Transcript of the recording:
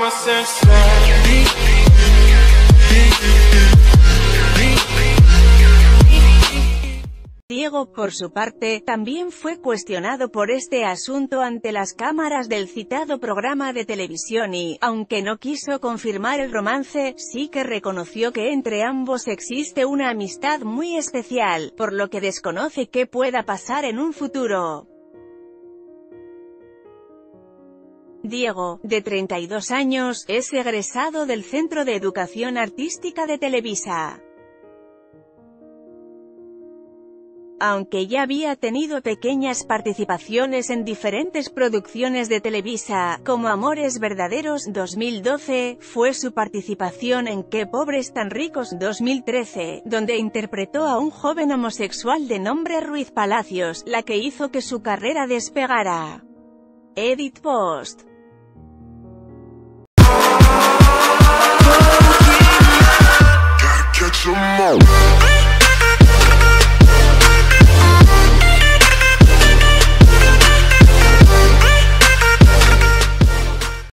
Diego, por su parte, también fue cuestionado por este asunto ante las cámaras del citado programa de televisión y, aunque no quiso confirmar el romance, sí que reconoció que entre ambos existe una amistad muy especial, por lo que desconoce qué pueda pasar en un futuro. Diego, de 32 años, es egresado del Centro de Educación Artística de Televisa. Aunque ya había tenido pequeñas participaciones en diferentes producciones de Televisa, como Amores Verdaderos 2012, fue su participación en Qué pobres tan ricos 2013, donde interpretó a un joven homosexual de nombre Ruiz Palacios, la que hizo que su carrera despegara. Edit Post.